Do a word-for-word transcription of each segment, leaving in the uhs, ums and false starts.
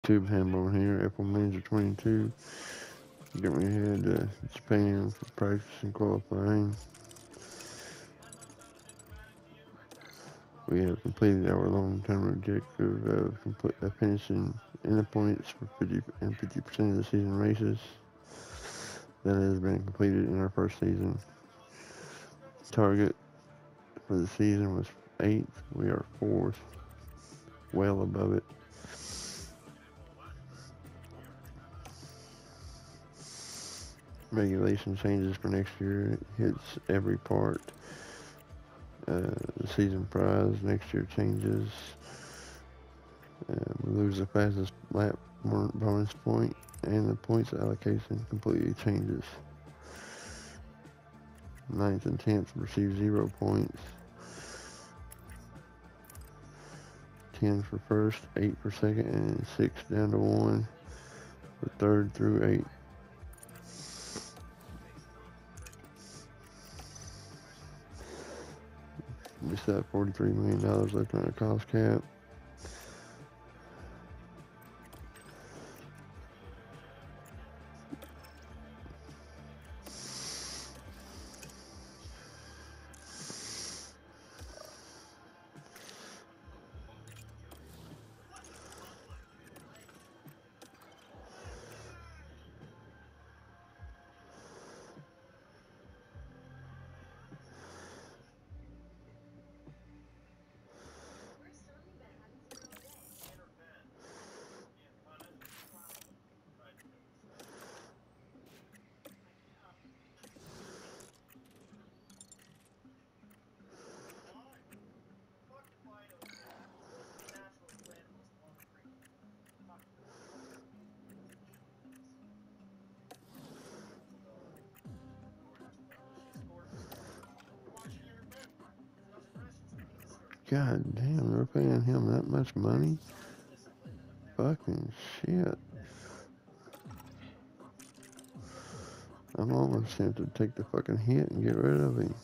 Tube Hamburg here, April Manager twenty-two. Get me headed to Japan for practice and qualifying. We have completed our long-term objective of, complete, of finishing in the points for fifty and fifty percent of the season races. That has been completed in our first season. Target for the season was eighth. We are fourth, well above it. Regulation changes for next year. It hits every part. Uh, the season prize next year changes. Uh, we lose the fastest lap bonus point, and the points allocation completely changes. Ninth and tenth receive zero points. ten for first, eight for second, and six down to one for third through eight. We still have forty-three million dollars left on our cost cap. God damn, they're paying him that much money? Fucking shit. I'm almost tempted to take the fucking hit and get rid of him.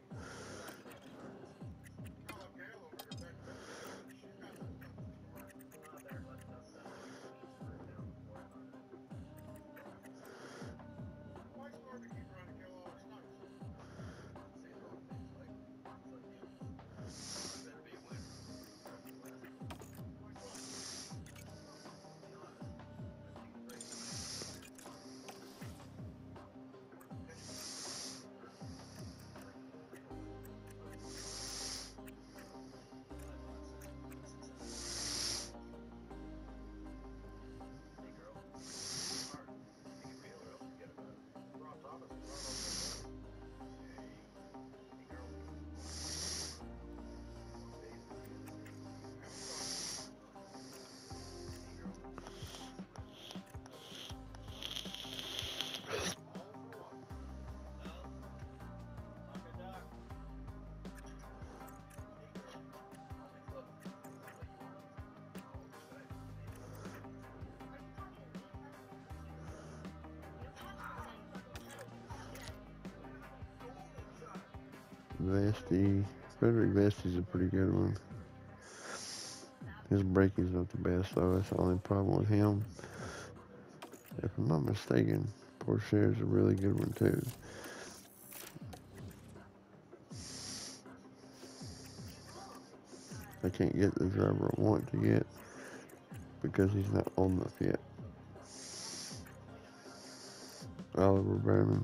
Vesty. Frederick Vesty's a pretty good one. His breaking's not the best though. That's the only problem with him. If I'm not mistaken, Porsche's a really good one too. I can't get the driver I want to get because he's not old enough yet. Oliver Berman.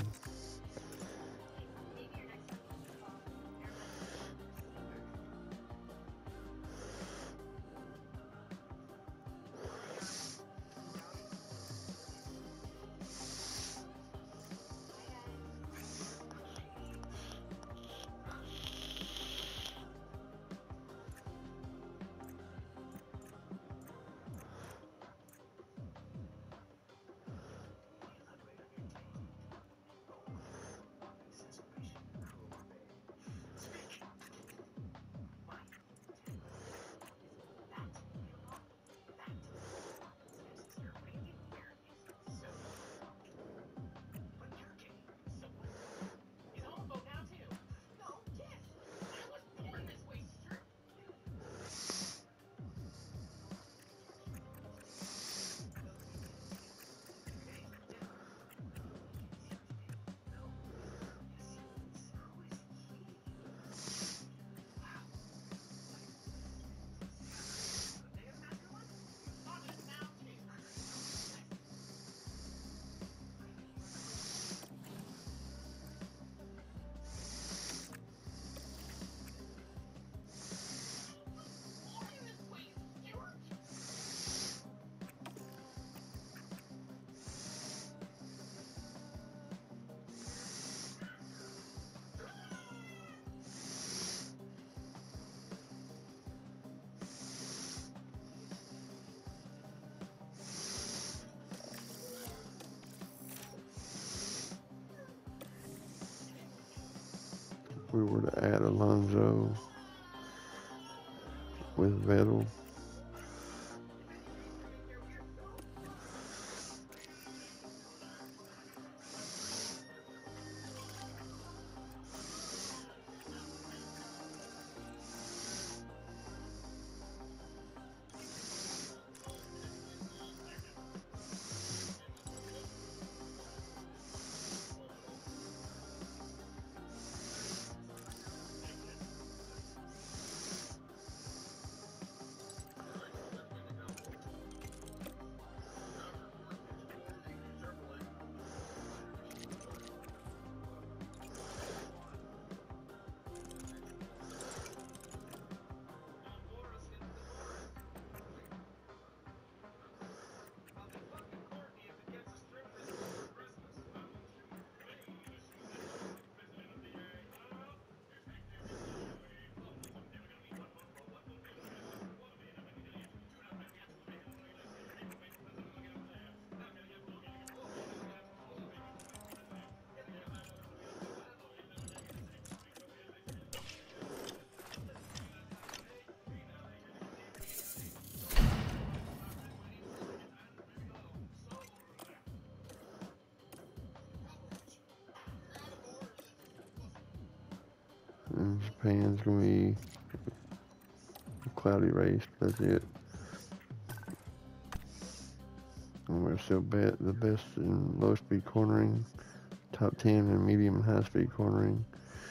we were to add Alonso with Vettel. And Japan's gonna be a cloudy race, but that's it. And we're still bet the best in low speed cornering, top ten in medium and high speed cornering,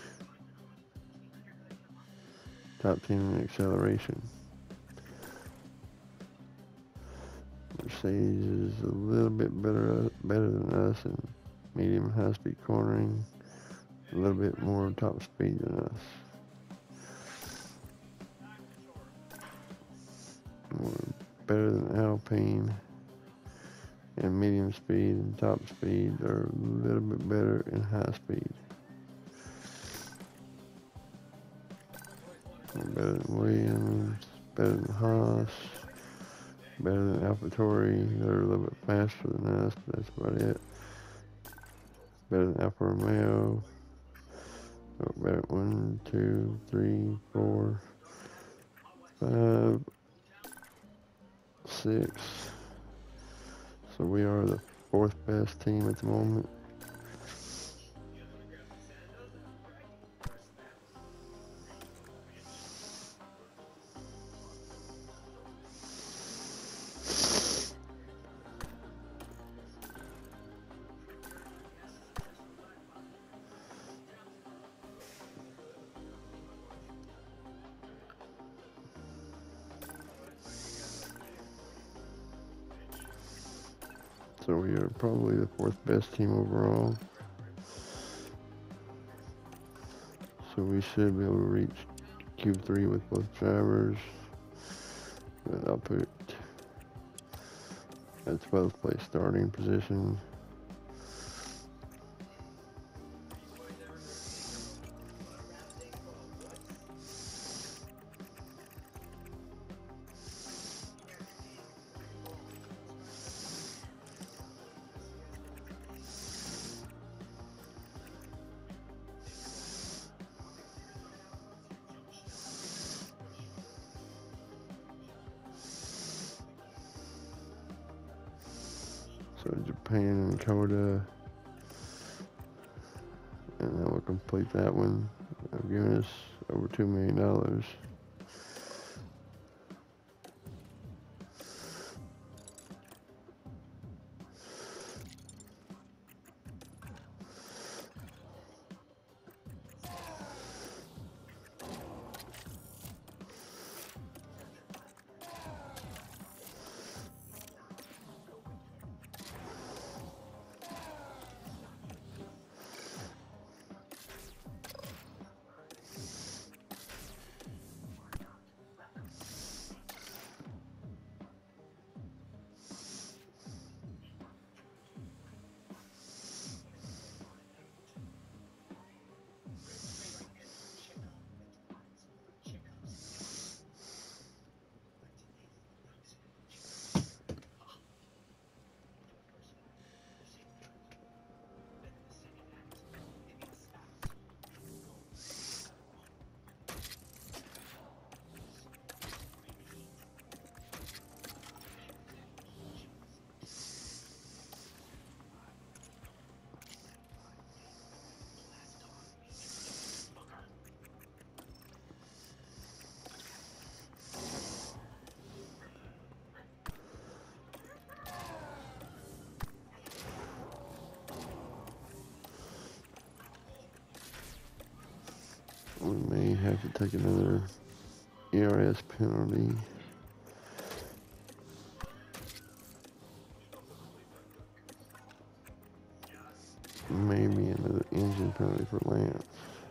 top ten in acceleration. Mercedes is a little bit better better than us in medium and high speed cornering, a little bit more top speed than us. We're better than Alpine and medium speed, and top speed are a little bit better in high speed. We're better than Williams, better than Haas, better than AlphaTauri. They're a little bit faster than us, but that's about it. Better than Alfa Romeo. We're better one, two, three, four, five, six. So we are the fourth best team at the moment. So we are probably the fourth best team overall. So we should be able to reach Q three with both drivers. But I'll put at twelfth place starting position. So Japan and Coda, and that will complete that one. They've given us over two million dollars. have to take another E R S penalty. Maybe another engine penalty for Lance.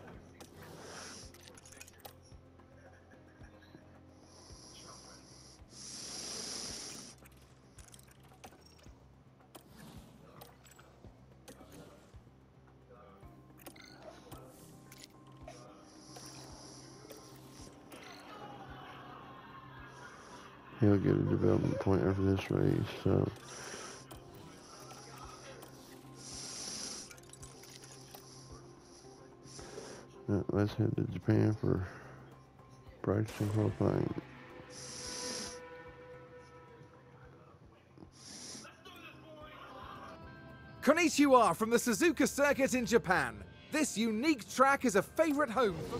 He'll get a development point after this race, so uh, let's head to Japan for practicing qualifying. Konnichiwa from the Suzuka circuit in Japan. This unique track is a favorite home for...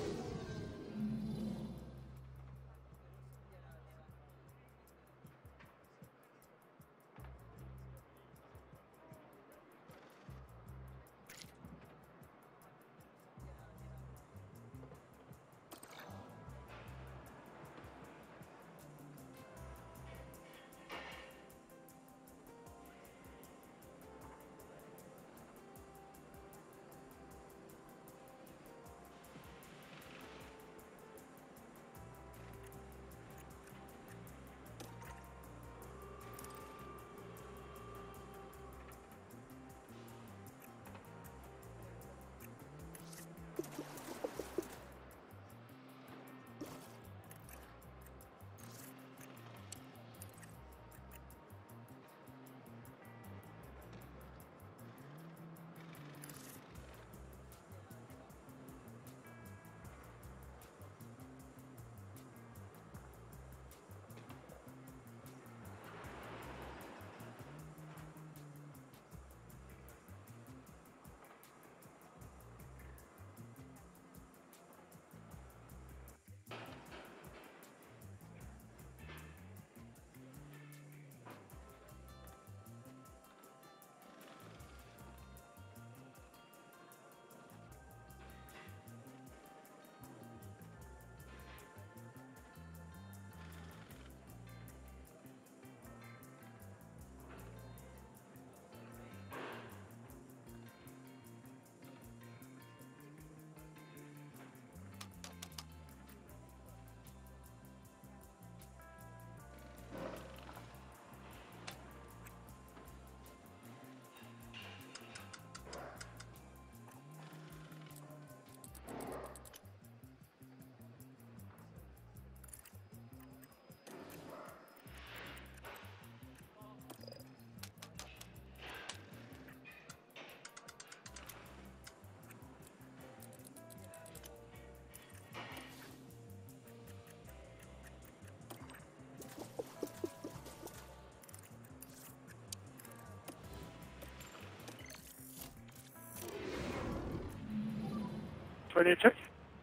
Ready to check?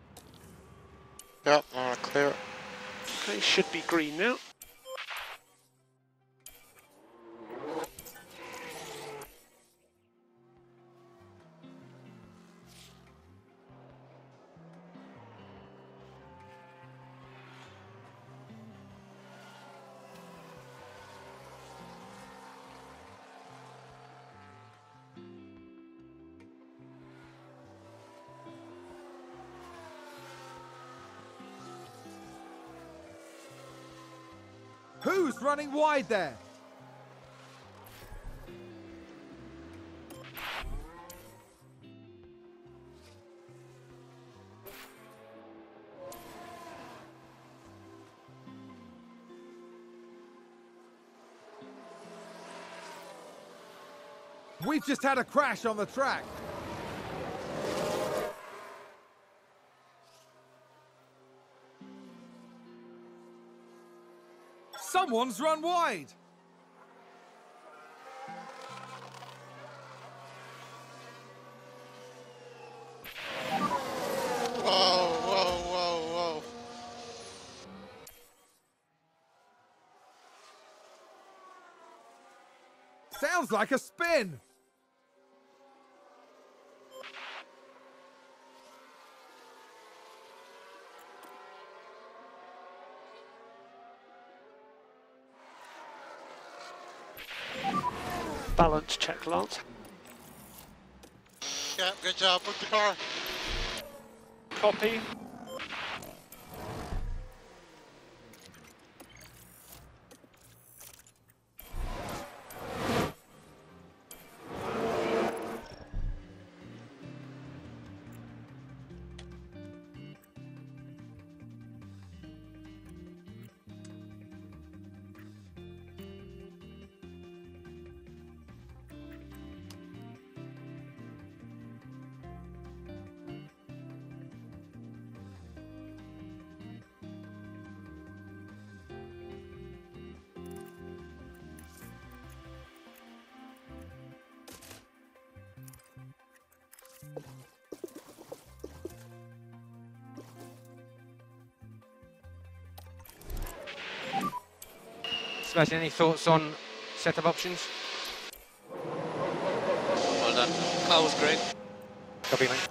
Yep, I want to clear it. Okay, should be green now. Who's running wide there? We've just had a crash on the track. Someone's run wide. Whoa, whoa, whoa, whoa. Sounds like a spin. balance check, Lance. Yeah, good job with the car. Copy. Sebastian, any thoughts on setup options? Well done. Car was great. Copy, mate.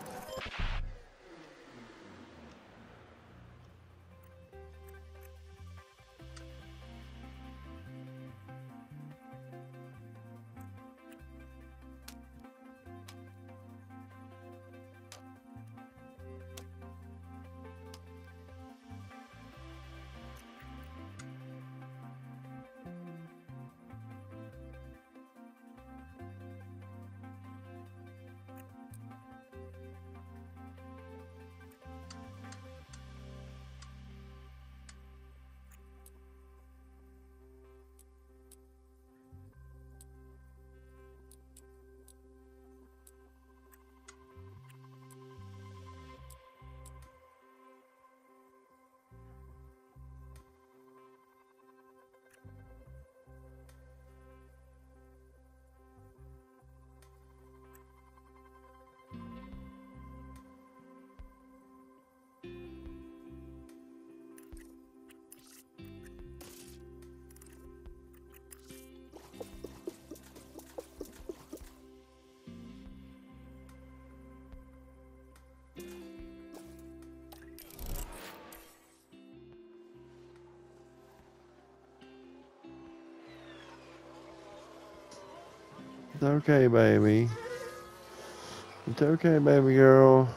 It's okay, baby. It's okay, baby girl.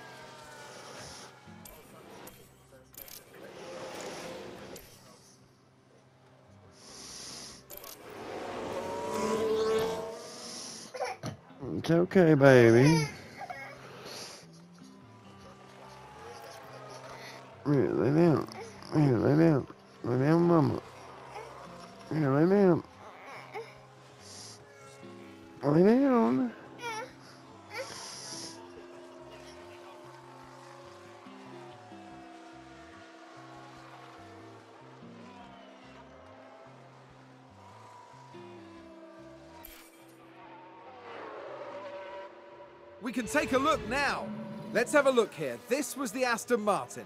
It's okay, baby. Here, lay down. Here, lay down. Lay down, mama. Here, lay down. Lay down. We can take a look now. Let's have a look here. This was the Aston Martin.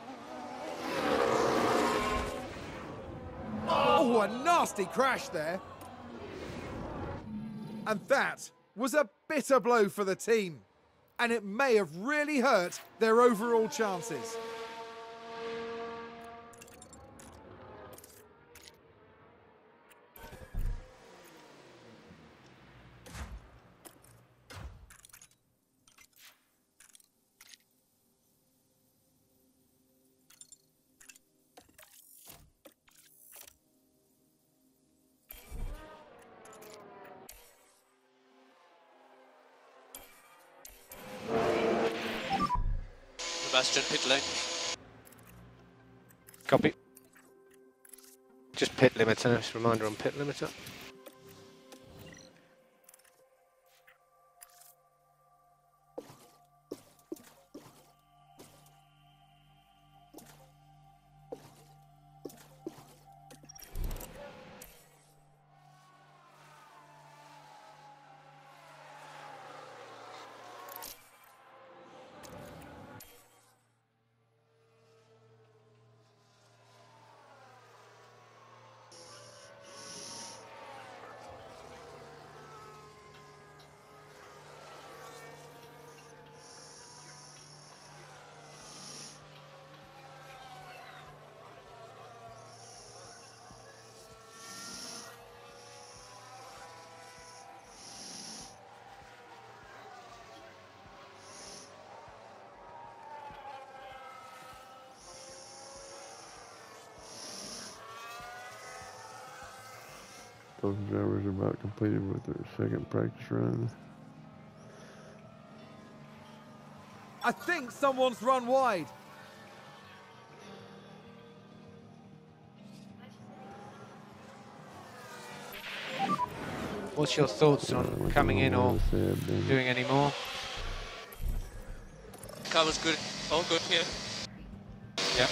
Oh, a nasty crash there. And that was a bitter blow for the team. And it may have really hurt their overall chances. Sebastian, pit lane. Copy. Just pit limiter, just a reminder on pit limiter. Both drivers are about completed with their second practice run. I think someone's run wide. What's your thoughts on Uh, coming in or Seb, then. doing any more? Car was good. All good here. Yeah.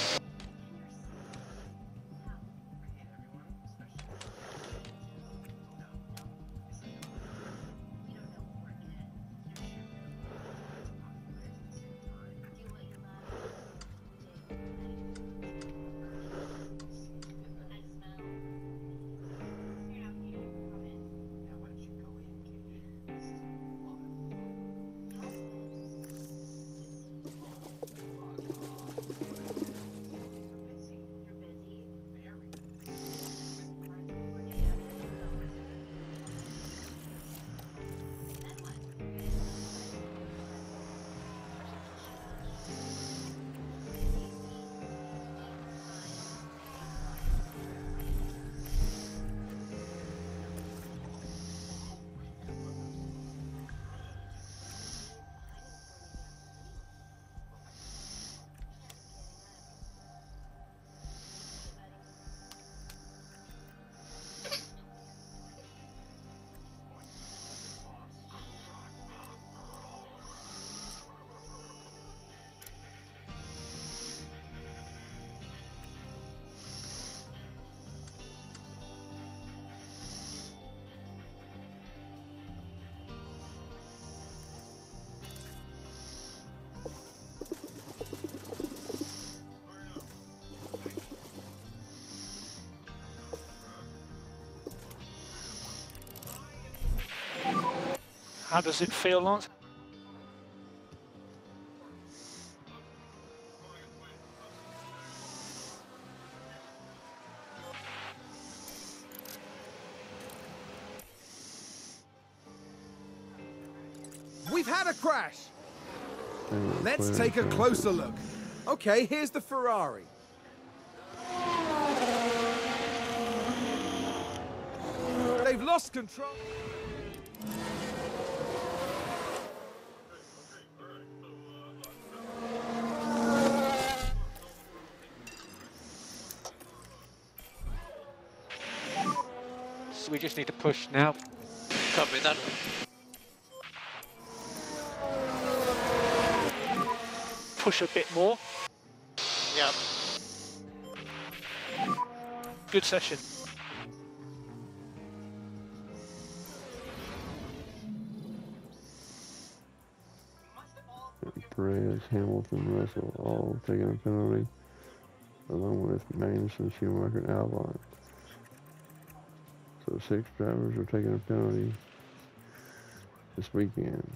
How does it feel, Lance? We've had a crash. Anyway, Let's clear take a and closer look. Okay, here's the Ferrari. They've lost control. So we just need to push now. Copy that. Push a bit more. Yeah. Good session. Perez, Hamilton, Russell all taking a penalty, along with Magnussen, Schumacher, and Albon. So six drivers are taking a penalty this weekend.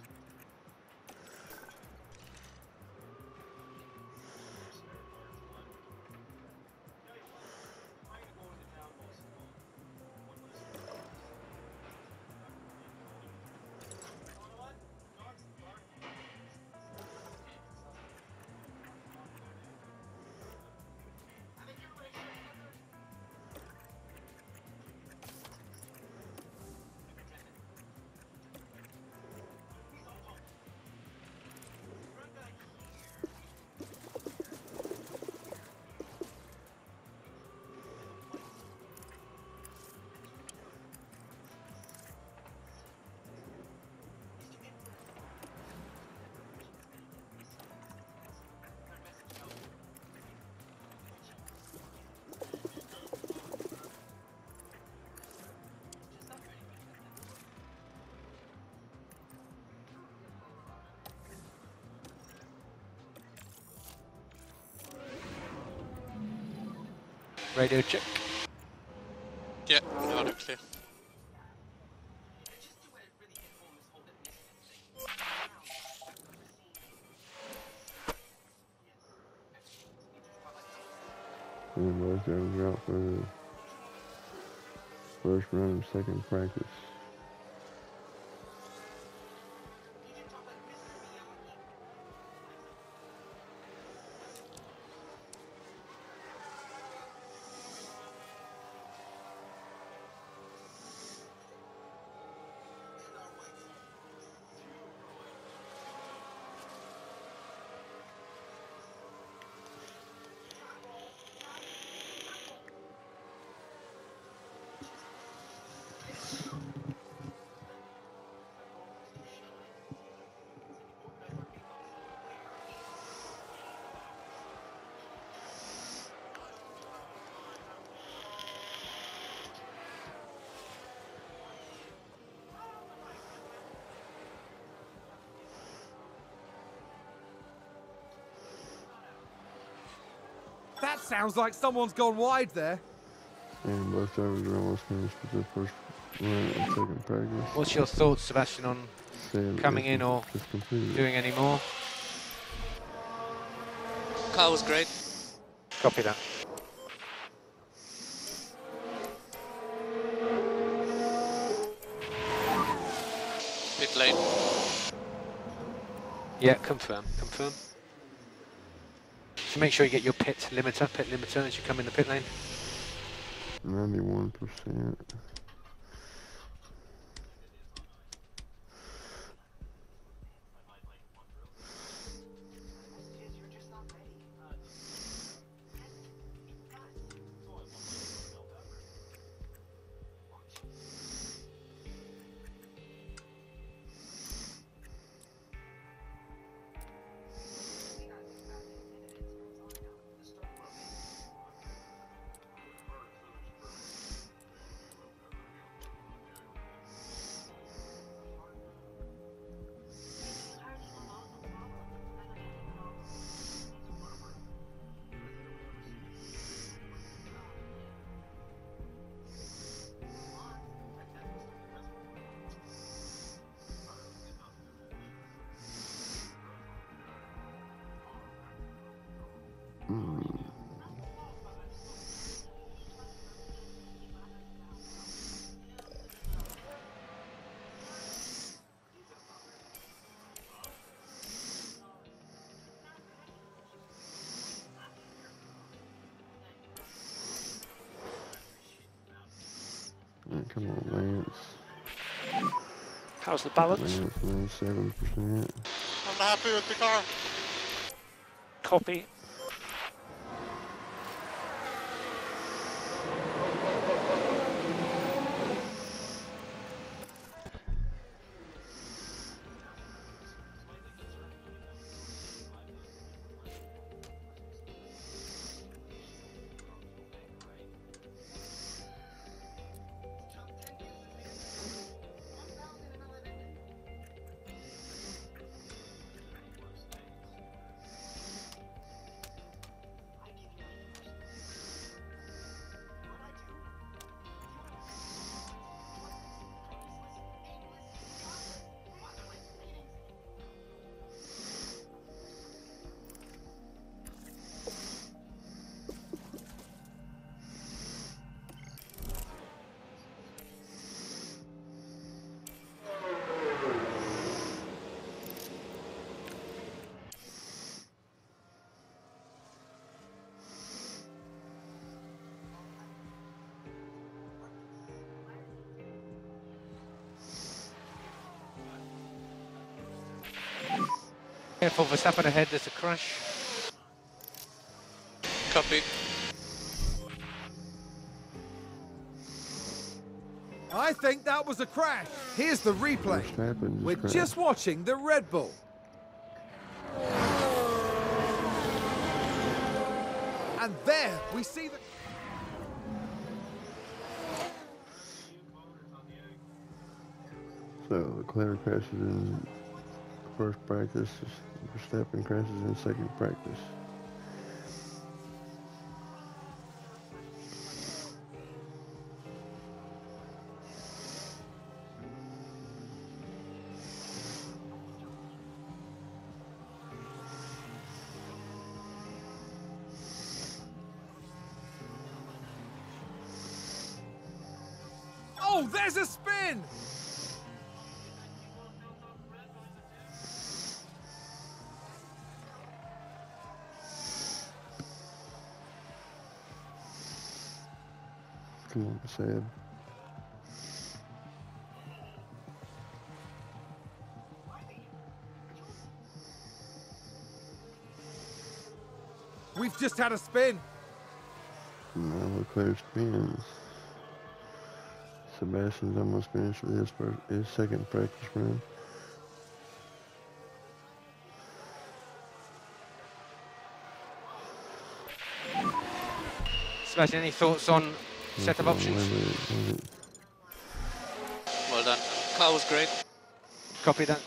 Radio check. Yeah, loud and clear. And both drivers are out for the first run of second practice. That sounds like someone's gone wide there. And both drivers are almost finished with their first run of second practice. What's your thoughts, Sebastian, on Seb coming in or just completed. doing any more? Car was great. Copy that. Pit lane. Yeah, confirm, confirm. So make sure you get your pit limiter, pit limiter as you come in the pit lane. ninety-one percent. Mm. Come on, Lance. How's the balance? Lance, ninety-seven percent. I'm happy with the car. Copy. Careful, Verstappen ahead, there's a crash. Copy. I think that was a crash. Here's the replay. Verstappen just We're crashed. just watching the Red Bull. And there we see the... So Leclerc crashes in first practice, Verstappen crashes in second practice. Oh, there's a spin! Come on, Seb. We've just had a spin. Now Leclerc spins. Sebastian's almost finished with his first, his second practice run. Sebastian, any thoughts on set of options? Well done. Car was great. Copy that.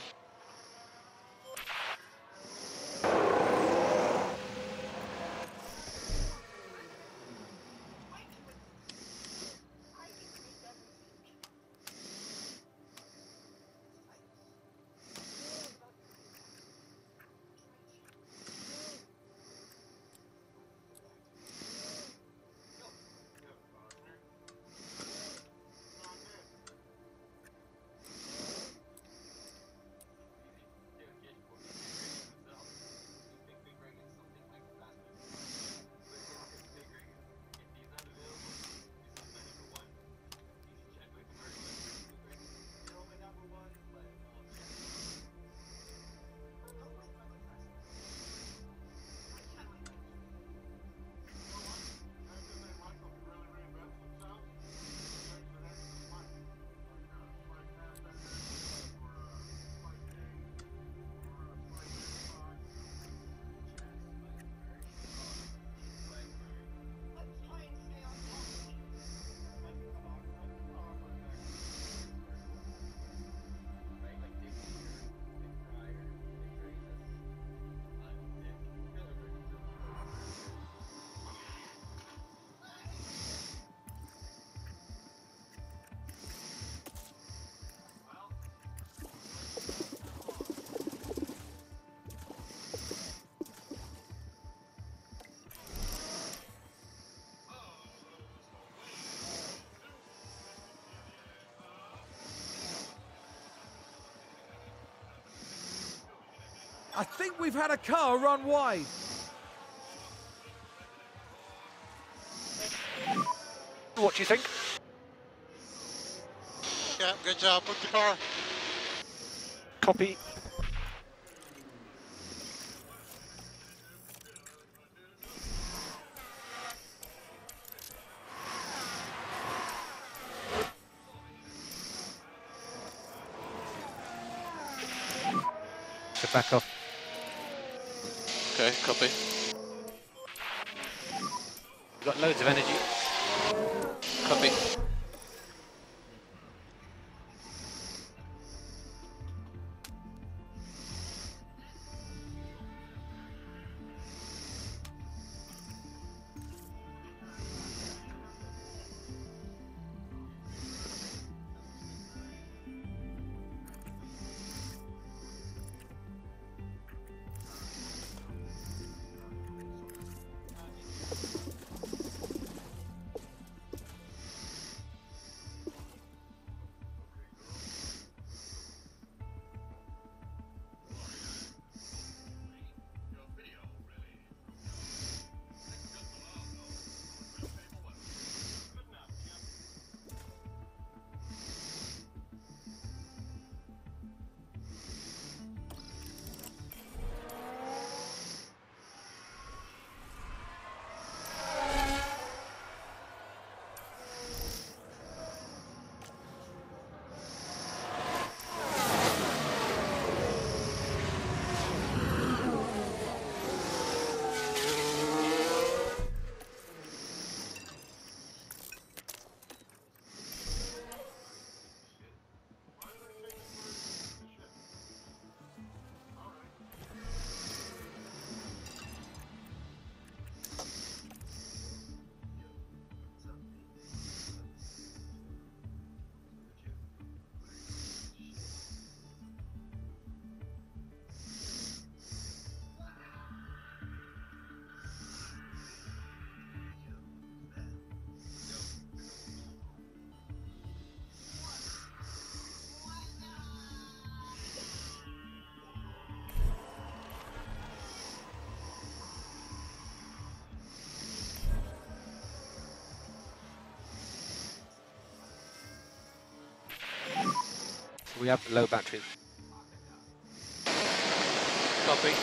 I think we've had a car run wide. What do you think? Yeah, good job with the car. Copy. So back off. Okay, copy. You've got loads of energy. Copy. We have low batteries. Copy.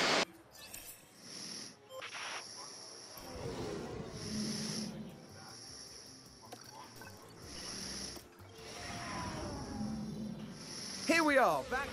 Here we are, back.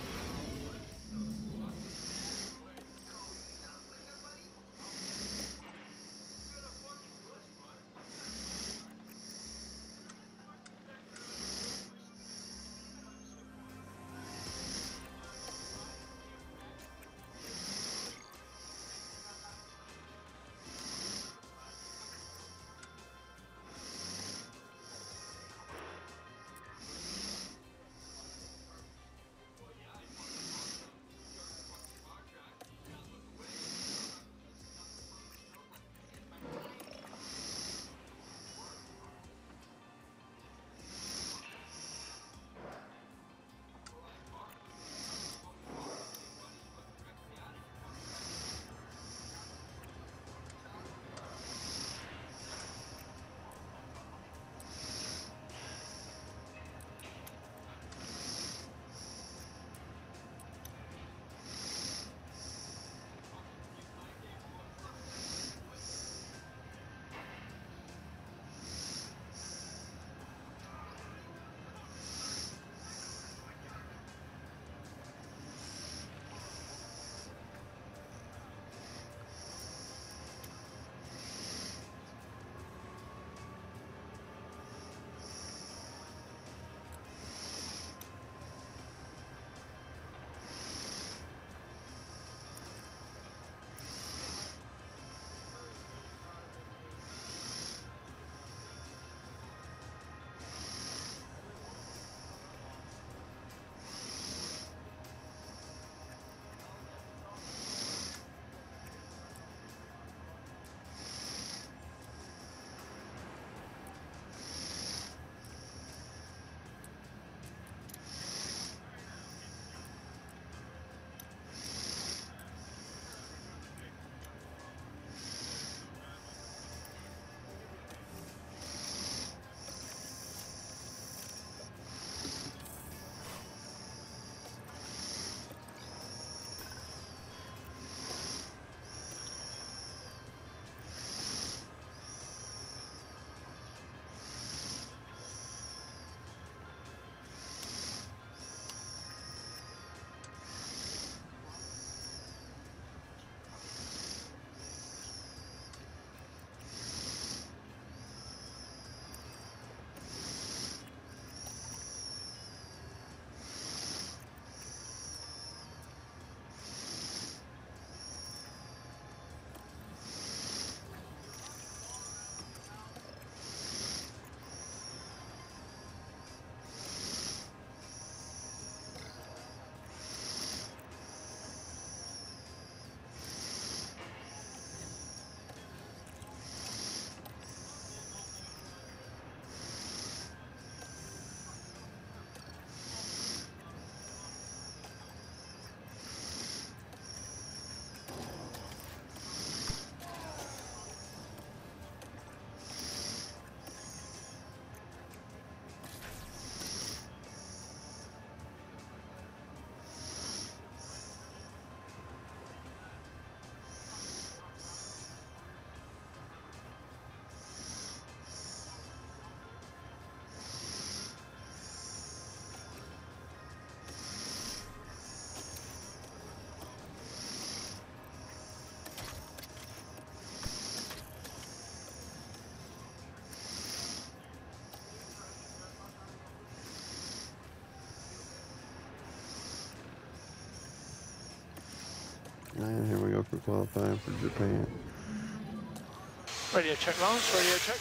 And here we go for qualifying for Japan. Radio check, Lance. Radio check.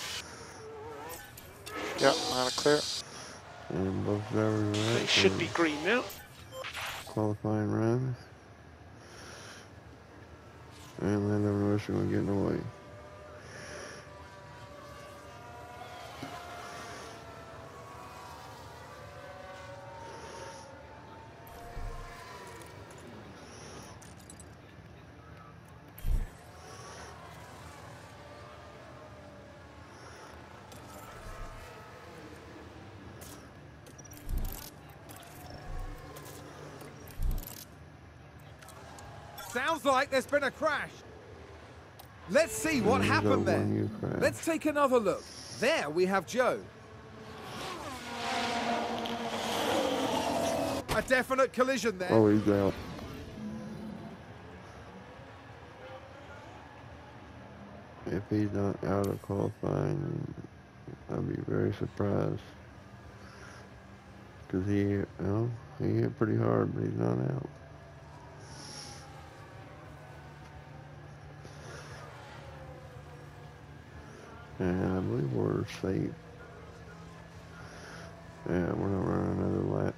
Yep, loud and clear. And both drivers are They out should for be green now. qualifying run. And Lando Norris are going to get in the way. Sounds like there's been a crash. Let's see what There's happened a there. one-U crash. Let's take another look. There we have Joe. A definite collision there. Oh, he's out. If he's not out of qualifying, I'd be very surprised. Because he, you know, he hit pretty hard, but he's not out. And I believe we're safe. Yeah, we're gonna run another lap.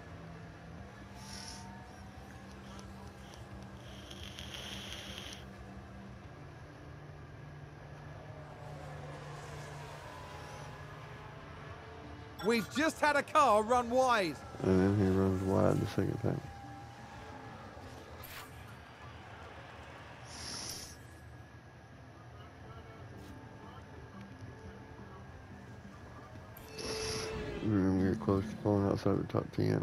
We've just had a car run wide. And then he runs wide the second time. We're gonna get close to pulling outside the top ten.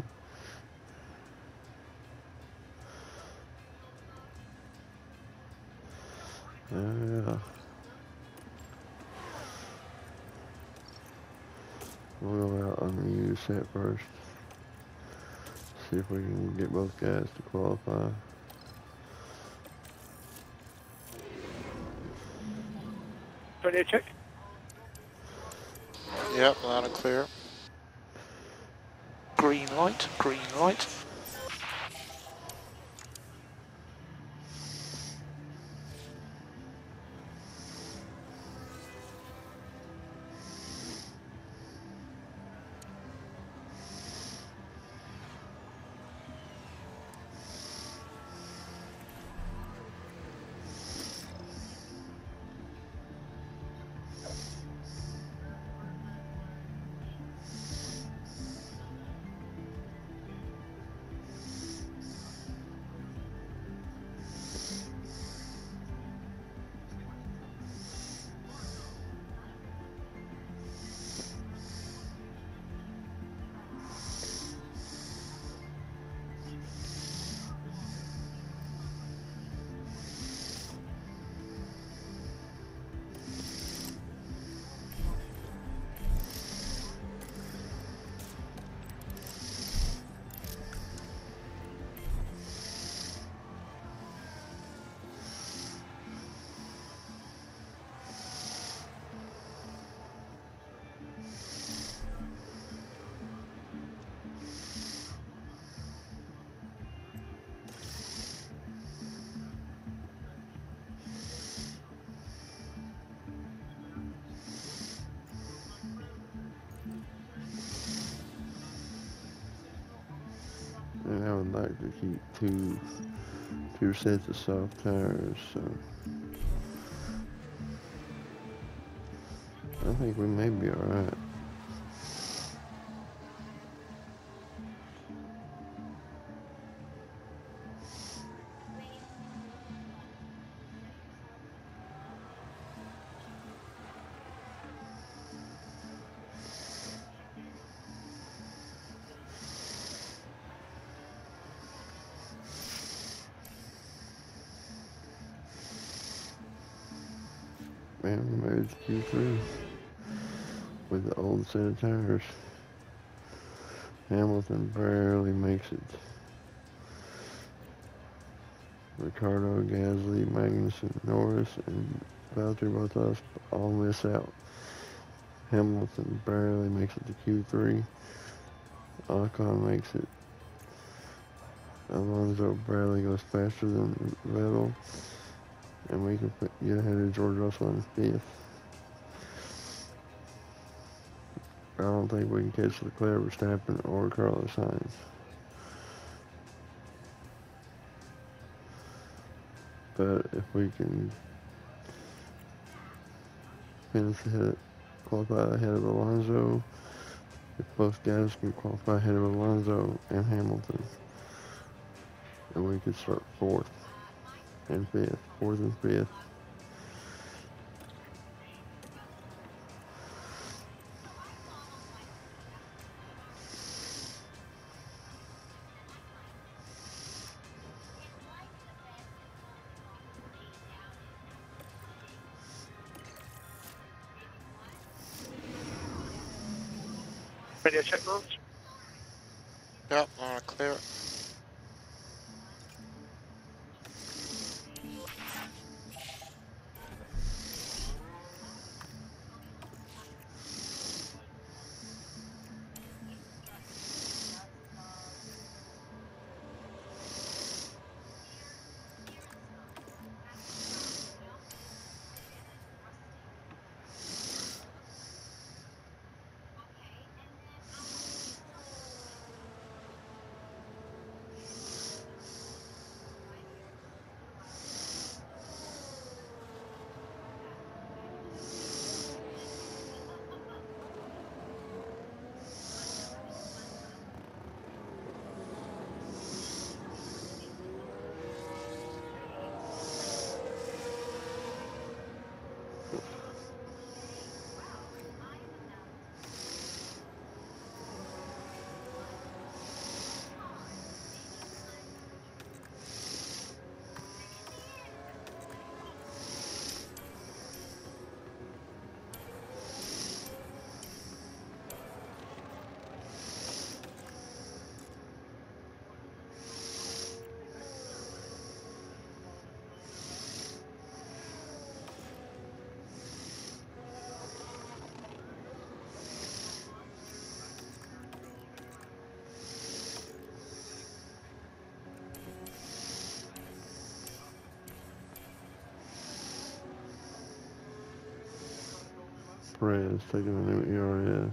Yeah. We'll go out on the U set first. See if we can get both guys to qualify. Radio check. Yep, loud and clear. Green light. Green light. And I would like to keep two two sets of soft tires, so I think we may be alright. Man, we made Q three with the old set of tires. Hamilton barely makes it. Ricardo, Gasly, Magnussen, Norris, and Valtteri Bottas all miss out. Hamilton barely makes it to Q three. Ocon makes it. Alonso Bradley goes faster than Vettel, and we can put, get ahead of George Russell in fifth. I don't think we can catch Leclerc, Verstappen, or Carlos Sainz. But if we can finish ahead, qualify ahead of Alonso, if both guys can qualify ahead of Alonso and Hamilton, and we could start fourth and fifth, fourth and fifth. Radio check, Lance. Yep, I want to clear it. Perez taking a new E R S.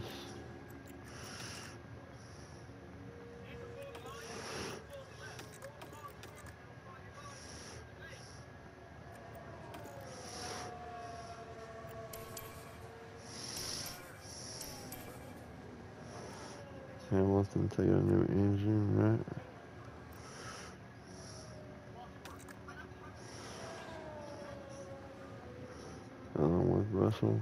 Hamilton taking a new engine, right? Along with Russell.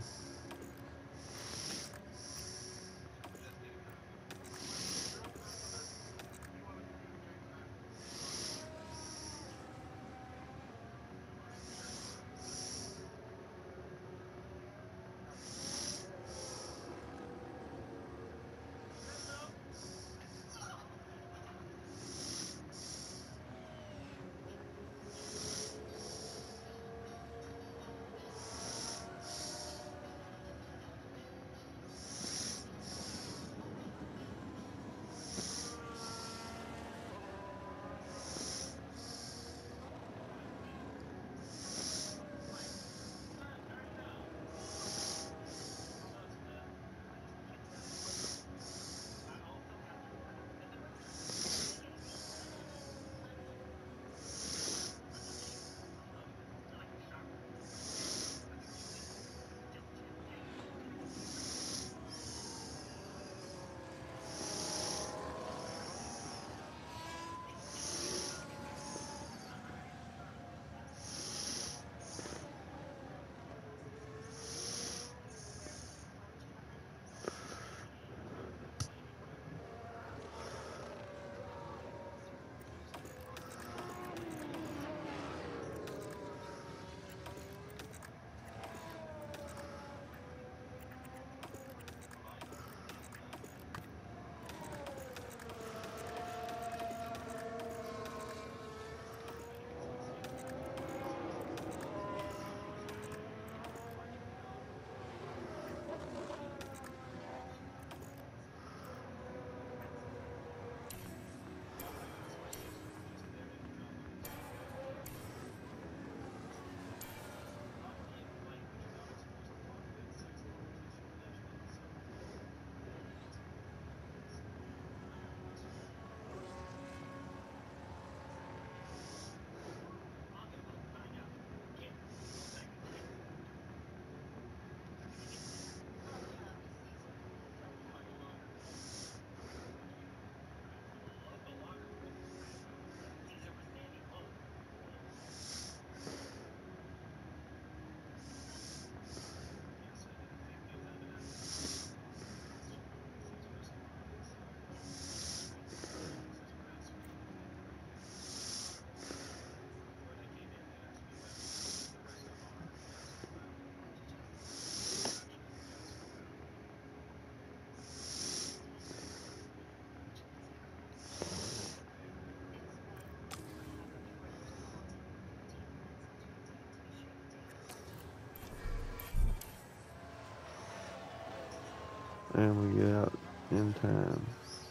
And we get out in time.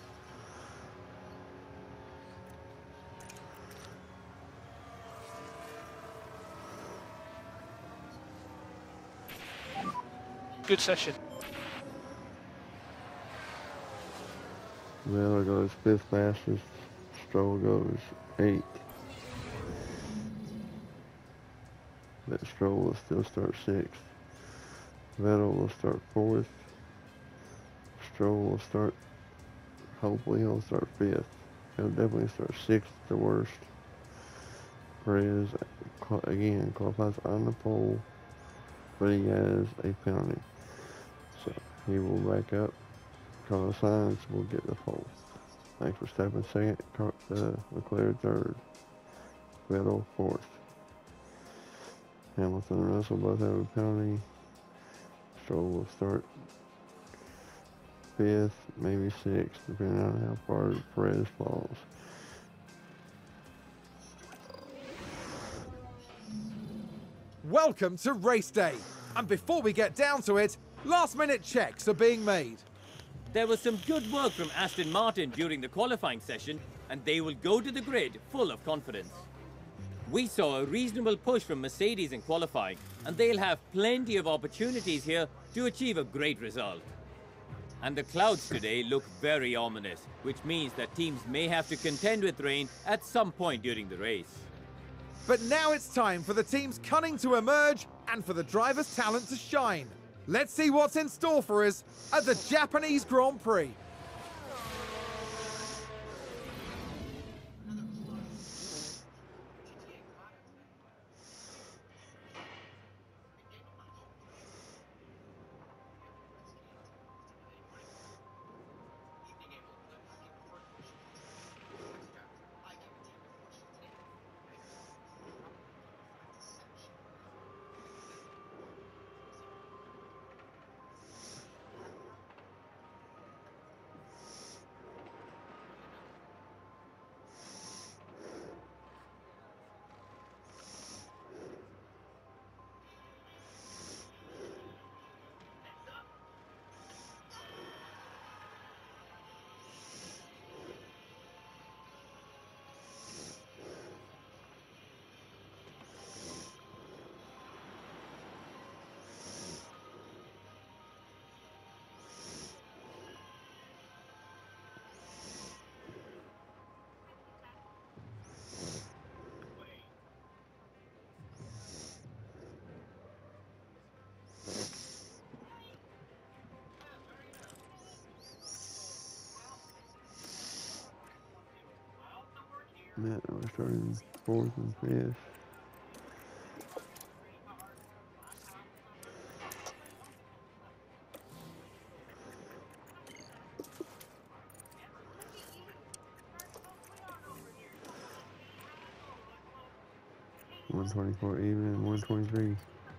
Good session. Miller goes fifth fastest. Stroll goes eighth. But Stroll will still start sixth. Vettel will start fourth. Stroll will start, hopefully he'll start fifth. He'll definitely start sixth, the worst. Perez, again, qualifies on the pole, but he has a penalty. So he will back up. Carlos Sainz will get the pole. Max Verstappen second, uh, Leclerc third, Vettel fourth. Hamilton and Russell both have a penalty. Stroll will start fifth, maybe sixth, depending on how far Perez falls. Welcome to race day. And before we get down to it, last minute checks are being made. There was some good work from Aston Martin during the qualifying session, and they will go to the grid full of confidence. We saw a reasonable push from Mercedes in qualifying, and they'll have plenty of opportunities here to achieve a great result. And the clouds today look very ominous, which means that teams may have to contend with rain at some point during the race. But now it's time for the team's cunning to emerge and for the driver's talent to shine. Let's see what's in store for us at the Japanese Grand Prix. Matt, we're starting fourth and fifth. one twenty-four even and one twenty-three.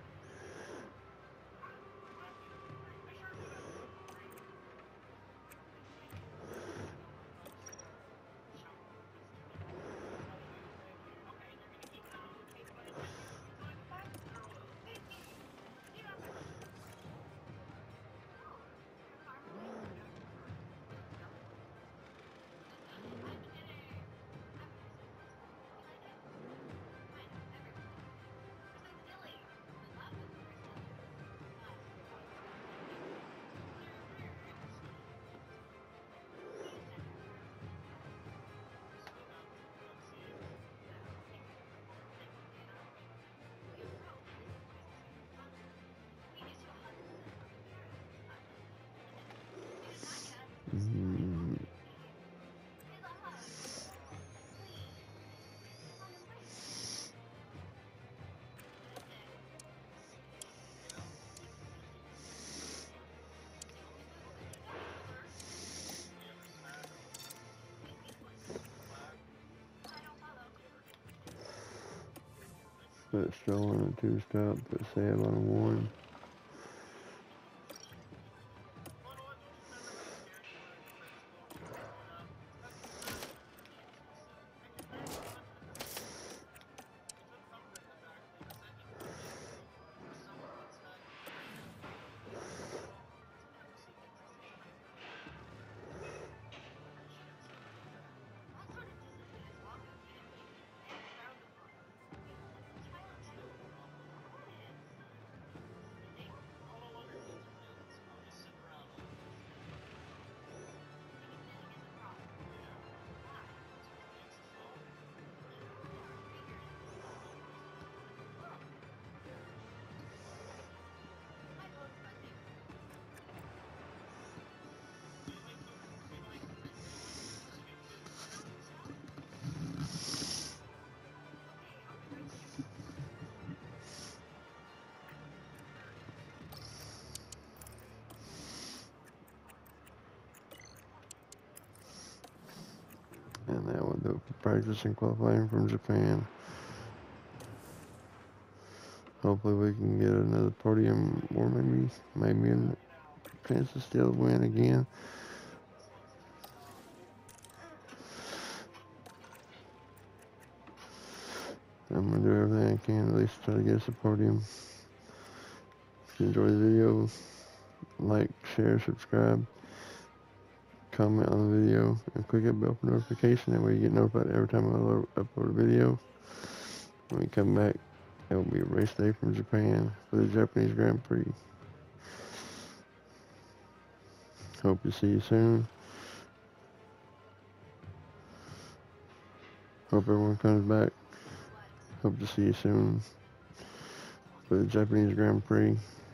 Mm. Put Stroll on a two stop, put Seb on a one. practice and qualifying from Japan. Hopefully we can get another podium or maybe maybe a chance to still win again. I'm gonna do everything I can, at least try to get us a podium. If you enjoy the video, like, share, subscribe, comment on the video, and click that bell for notification. That way you get notified every time I upload a video. When we come back, it will be a race day from Japan for the Japanese Grand Prix. Hope to see you soon. Hope everyone comes back. Hope to see you soon for the Japanese Grand Prix.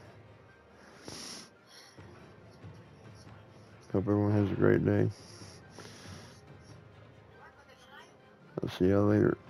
Hope everyone has a great day. I'll see y'all later.